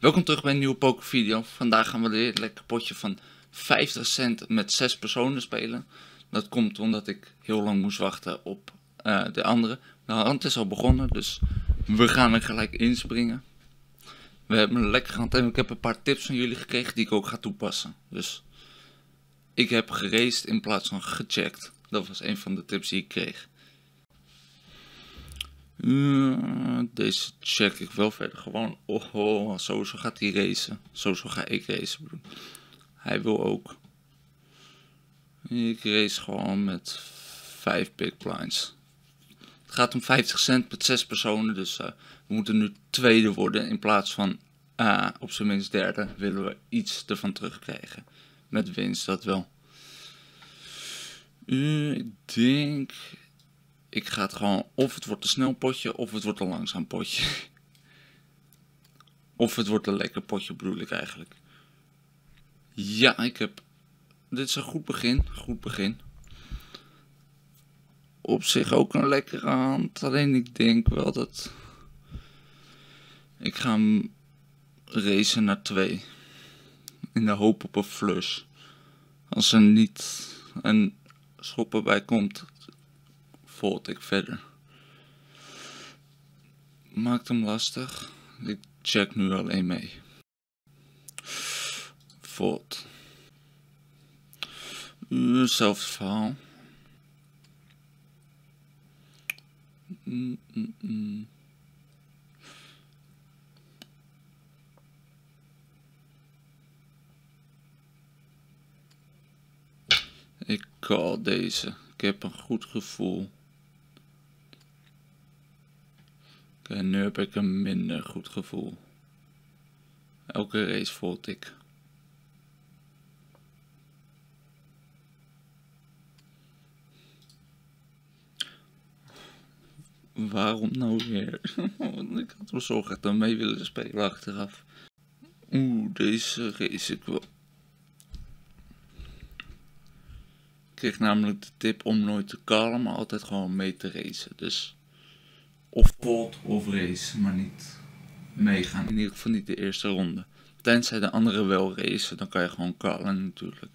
Welkom terug bij een nieuwe pokervideo. Vandaag gaan we weer een lekker potje van 50 cent met 6 personen spelen. Dat komt omdat ik heel lang moest wachten op de andere. De hand is al begonnen, dus we gaan er gelijk inspringen. We hebben een lekker hand en ik heb een paar tips van jullie gekregen die ik ook ga toepassen. Dus ik heb geraced in plaats van gecheckt. Dat was een van de tips die ik kreeg. Deze check ik wel verder gewoon. Oh, zo gaat hij racen. Zo ga ik racen, broer. Hij wil ook. Ik race gewoon met 5 big blinds. Het gaat om 50 cent met 6 personen. Dus we moeten nu tweede worden. In plaats van op zijn minst derde willen we iets ervan terugkrijgen. Met winst dat wel. Ik denk... Ik ga het gewoon, of het wordt een snel potje, of het wordt een langzaam potje. Of het wordt een lekker potje, bedoel ik eigenlijk. Ja, dit is een goed begin, Op zich ook een lekkere hand, alleen ik denk wel dat... Ik ga hem racen naar 2. In de hoop op een flush. Als er niet een schop erbij komt... Fold ik verder. Maakt hem lastig. Ik check nu alleen mee. Fold. Hetzelfde verhaal. Ik call deze. Ik heb een goed gevoel. Oké, nu heb ik een minder goed gevoel. Elke race fold ik. Waarom nou weer? Ik had wel zo graag dan mee willen spelen achteraf. Deze race ik wel. Ik kreeg namelijk de tip om nooit te callen, maar altijd gewoon mee te racen. Dus of pot of race, maar niet meegaan. In ieder geval niet de eerste ronde. Tenzij de anderen wel racen, dan kan je gewoon callen natuurlijk.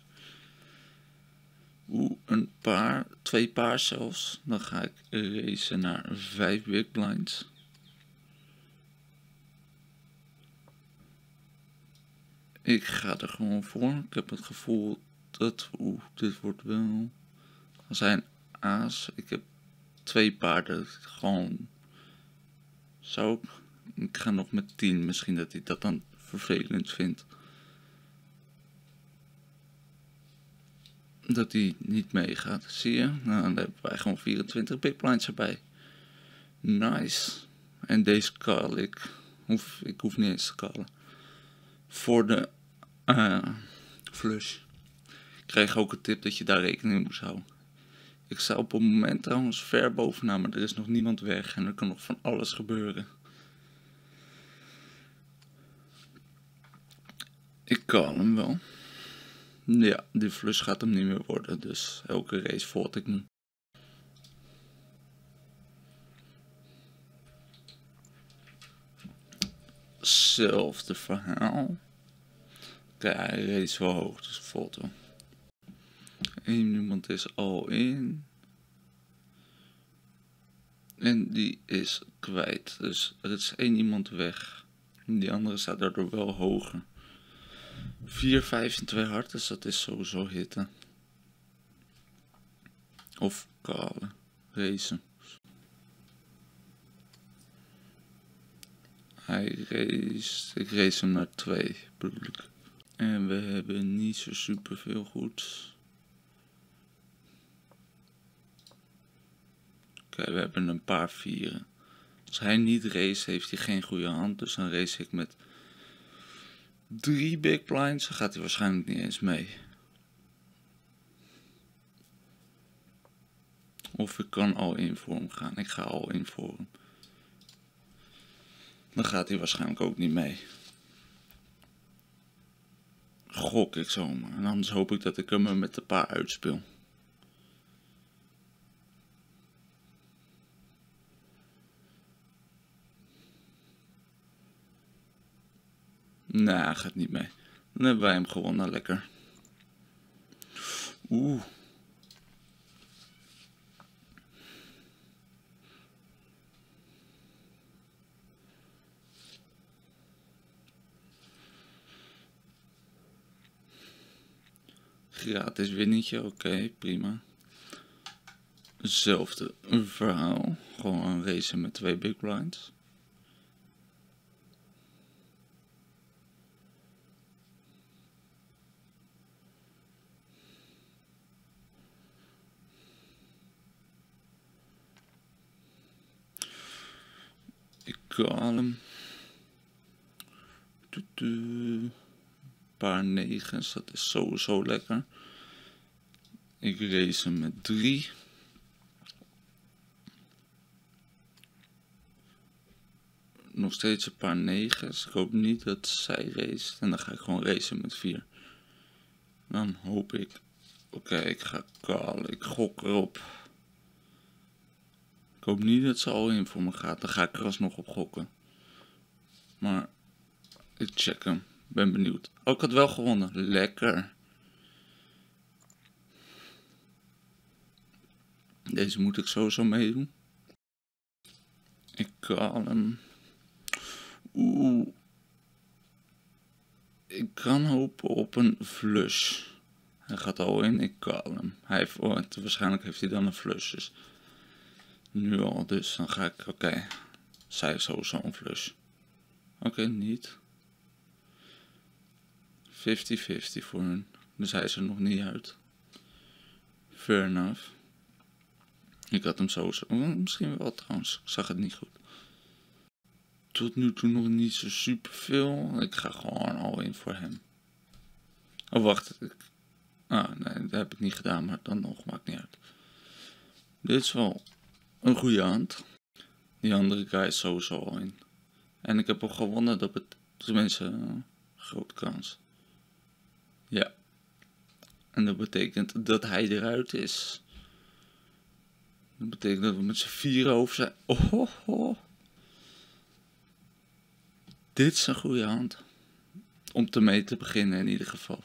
Een paar, 2 paar zelfs. Dan ga ik racen naar 5 big blinds. Ik ga er gewoon voor. Ik heb het gevoel dat... dit wordt wel... Als hij een aas... Ik heb 2 paarden. Gewoon... Ik ga nog met 10. Misschien dat hij dat dan vervelend vindt. Dat hij niet meegaat. Zie je? Nou, dan hebben wij gewoon 24 big blinds erbij. Nice. En deze call ik. Ik hoef niet eens te callen. Voor de flush. Ik kreeg ook een tip dat je daar rekening mee moest houden. Ik sta op het moment trouwens ver bovenaan, maar er is nog niemand weg en er kan nog van alles gebeuren. Ik call hem wel. Ja, die flush gaat hem niet meer worden, dus elke race fold ik nu. Hetzelfde verhaal. Oké, hij race wel hoog, dus fold wel. Iemand is al in. En die is kwijt. Dus er is 1 iemand weg. Die andere staat daardoor wel hoger. 4, 5 en 2 hard, dus dat is sowieso hitten. Of callen. Racen. Ik race hem naar 2, bedoel ik. En we hebben niet zo super veel goed. Oké, we hebben een paar 4'en. Als hij niet race, heeft hij geen goede hand. Dus dan race ik met 3 big blinds. Dan gaat hij waarschijnlijk niet eens mee. Of ik kan al in voor hem gaan. Ik ga al in voor hem. Dan gaat hij waarschijnlijk ook niet mee. Gok ik zomaar. En anders hoop ik dat ik hem met een paar uitspeel. Nee, hij gaat niet mee. Dan hebben wij hem gewonnen, lekker. Oeh. Gratis winnetje, oké, prima. Hetzelfde verhaal. Gewoon racen met 2 big blinds. Ik kan hem. Paar negens, dat is sowieso lekker. Ik race hem met 3. Nog steeds een paar negens. Ik hoop niet dat zij race. En dan ga ik gewoon racen met 4. Dan hoop ik. Oké, ik ga callen. Ik gok erop. Ik hoop niet dat ze al in voor me gaat. Dan ga ik er alsnog op gokken. Maar ik check hem. Ben benieuwd. Oh, ik had wel gewonnen. Lekker. Deze moet ik sowieso meedoen. Ik kan hem. Oeh. Ik kan hopen op een flush. Hij gaat al in, ik kan hem. Waarschijnlijk heeft hij dan een flush. Dus nu al, dus dan ga ik. Oké. Zij heeft sowieso een flush. Oké, niet. 50-50 voor hun. Dus hij is er nog niet uit. Fair enough. Ik had hem sowieso. Misschien wel trouwens. Ik zag het niet goed. Tot nu toe nog niet zo super veel. Ik ga gewoon al in voor hem. Oh, wacht. Nee, dat heb ik niet gedaan. Maar dan nog, maakt niet uit. Dit is wel een goede hand. Die andere guy is sowieso al in. En ik heb al gewonnen. Dat tenminste een grote kans. Ja. En dat betekent dat hij eruit is. Dat betekent dat we met z'n 4 over zijn. Oh. Dit is een goede hand. Om te mee te beginnen in ieder geval.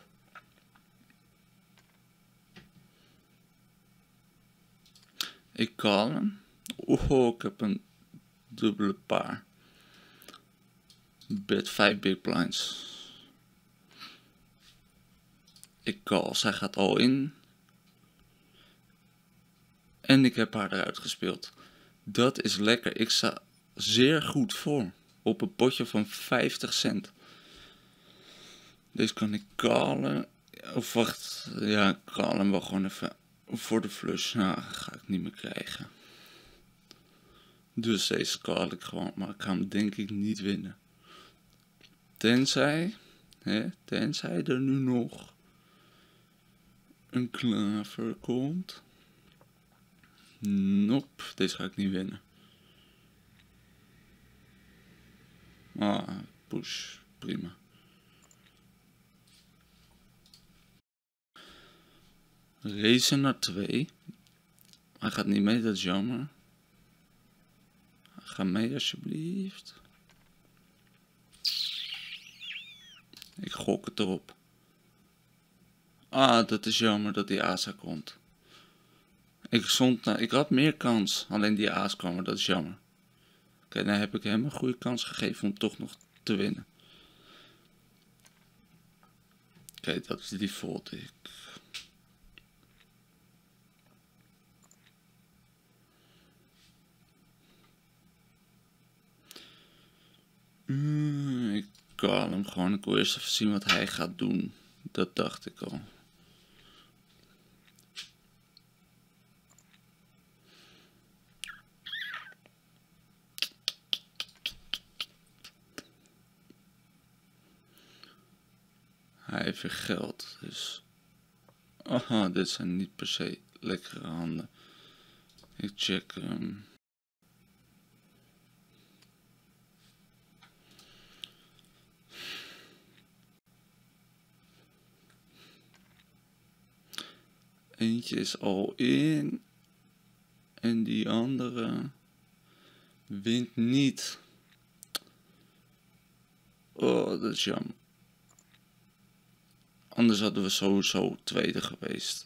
Ik call hem. Oh, ik heb een dubbele paar. Bet 5 big blinds. Ik call. Zij gaat al in. En ik heb haar eruit gespeeld. Dat is lekker. Ik sta zeer goed voor. Op een potje van 50 cent. Deze kan ik callen. Of wacht. Ja, ik call hem wel gewoon even voor de flush. Nou, ga ik niet meer krijgen. Dus deze call ik gewoon. Maar ik ga hem denk ik niet winnen. Tenzij er nu nog een klaver komt. Nope, deze ga ik niet winnen. Push, prima. Racen naar 2. Hij gaat niet mee, dat is jammer. Ga mee alsjeblieft. Ik gok het erop. Dat is jammer dat die Asa komt. Ik had meer kans, alleen die aas kwam er, dat is jammer. Oké, dan heb ik hem een goede kans gegeven om toch nog te winnen. Oké, dat is default. Ik kan hem gewoon. Ik wil eerst even zien wat hij gaat doen. Dat dacht ik al. Hij heeft weer geld, dus. Dit zijn niet per se lekkere handen. Ik check hem. Eentje is al in. En die andere wint niet. Oh, dat is jammer. Anders hadden we sowieso tweede geweest.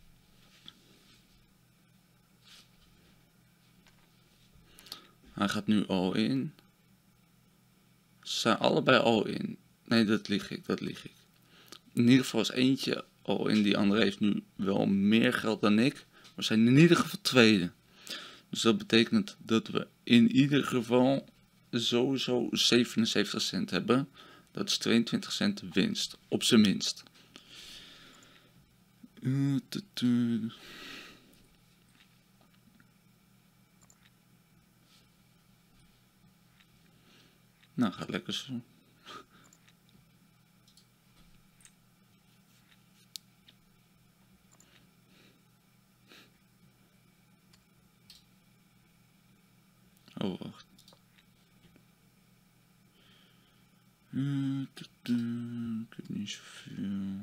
Hij gaat nu all in. Ze zijn allebei all in. Nee, dat lieg ik. In ieder geval is eentje all in. Die andere heeft nu wel meer geld dan ik. Maar zijn in ieder geval tweede. Dus dat betekent dat we in ieder geval sowieso 77 cent hebben. Dat is 22 cent winst. Op zijn minst. Nou, gaat lekker zo. Oh, wacht. Ik heb niet zoveel.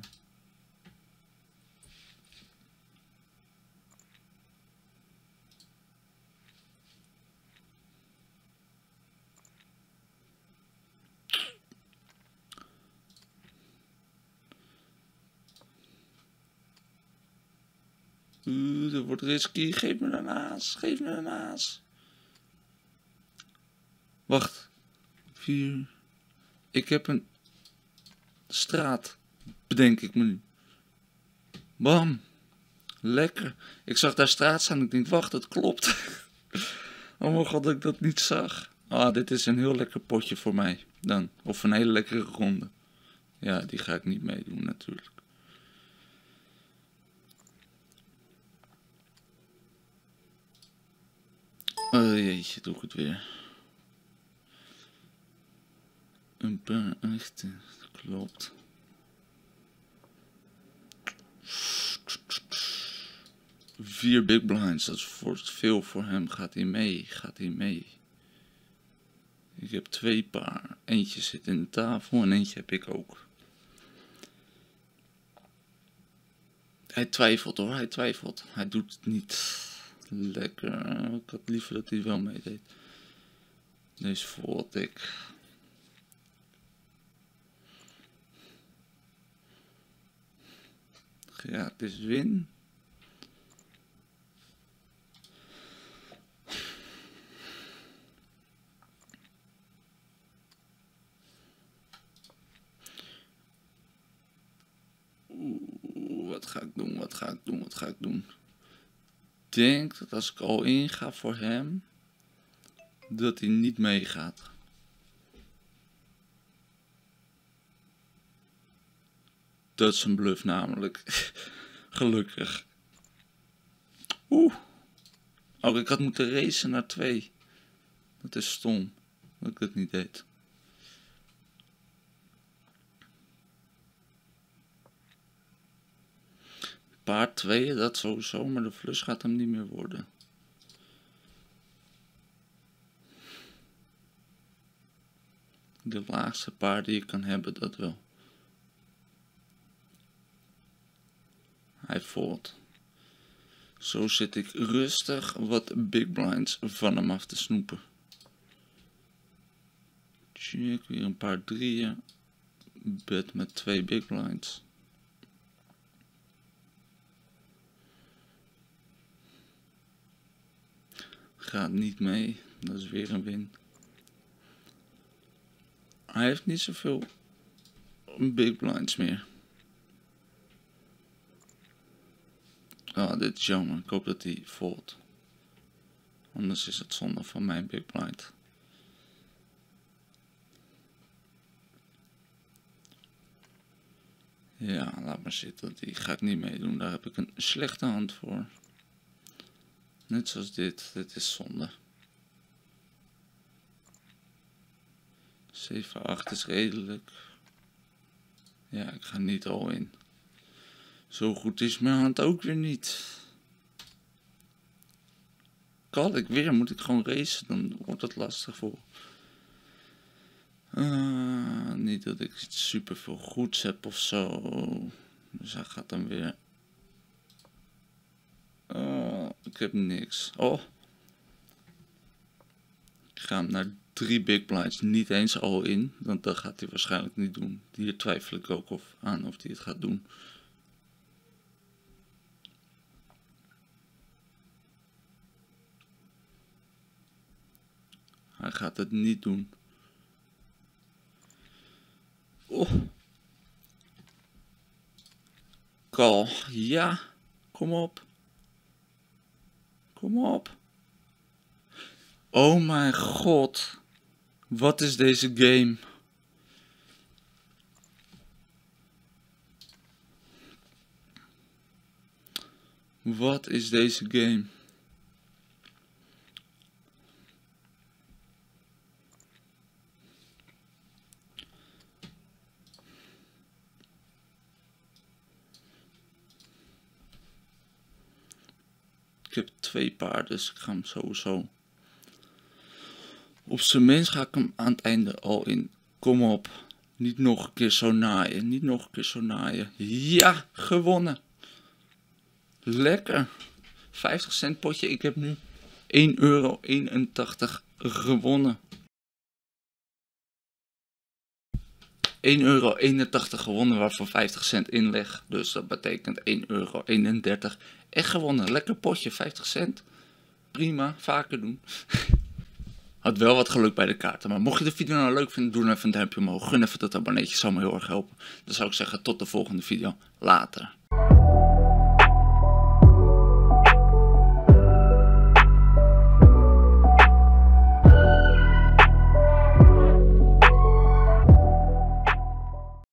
Dat wordt risky. Geef me een aas. Wacht. 4. Ik heb een straat. Bedenk ik me nu. Bam. Lekker. Ik zag daar straat staan. Ik denk, wacht, dat klopt. Oh mijn god, dat ik dat niet zag. Dit is een heel lekker potje voor mij. Dan. Of een hele lekkere ronde. Ja, die ga ik niet meedoen natuurlijk. Oh jeetje, doe ik het weer. Een paar echte, klopt. Vier big blinds, dat is veel voor hem. Gaat hij mee? Ik heb 2 paar. Eentje zit in de tafel en eentje heb ik ook. Hij twijfelt hoor, Hij doet het niet lekker. Ik had liever dat hij wel meedeed. Deze voelt ik. Ja, het is win. Wat ga ik doen? Ik denk dat als ik al inga voor hem, dat hij niet meegaat. Dat is een bluff namelijk. Gelukkig. Oh, ik had moeten racen naar 2. Dat is stom dat ik dat niet deed. Paard 2, dat sowieso, maar de flush gaat hem niet meer worden. De laagste paard die je kan hebben, dat wel. Hij fold. Zo zit ik rustig wat big blinds van hem af te snoepen. Check, weer een paar 3'en. Bet met 2 big blinds. Gaat niet mee, dat is weer een win. Hij heeft niet zoveel big blinds meer. Dit is jammer. Ik hoop dat hij fold. Anders is het zonde van mijn big blind. Ja, laat maar zitten. Die ga ik niet meedoen. Daar heb ik een slechte hand voor. Net zoals dit. Dit is zonde. 7-8 is redelijk. Ja, ik ga niet al in. Zo goed is mijn hand ook weer niet. Kan ik weer? Moet ik gewoon racen? Dan wordt het lastig voor. Niet dat ik super veel goeds heb of zo. Dus hij gaat dan weer. Ik heb niks. Ik ga hem naar 3 big blinds, niet eens al in, want dat gaat hij waarschijnlijk niet doen. Hier twijfel ik ook aan of hij het gaat doen. Hij gaat het niet doen. Oh. Call, ja, kom op. Kom op. Oh mijn god. Wat is deze game? Wat is deze game? Ik heb 2 paarden, dus ik ga hem sowieso. Op zijn minst ga ik hem aan het einde al in. Kom op. Niet nog een keer zo naaien. Niet nog een keer zo naaien. Ja, gewonnen. Lekker. 50 cent potje. Ik heb nu 1,81 euro gewonnen. 1,81 euro gewonnen, waarvoor 50 cent inleg. Dus dat betekent 1,31 euro. Echt gewonnen. Lekker potje, 50 cent. Prima, vaker doen. Had wel wat geluk bij de kaarten. Maar mocht je de video nou leuk vinden, doe dan even een duimpje omhoog. Gun even dat abonneetje, zou me heel erg helpen. Dan zou ik zeggen tot de volgende video. Later.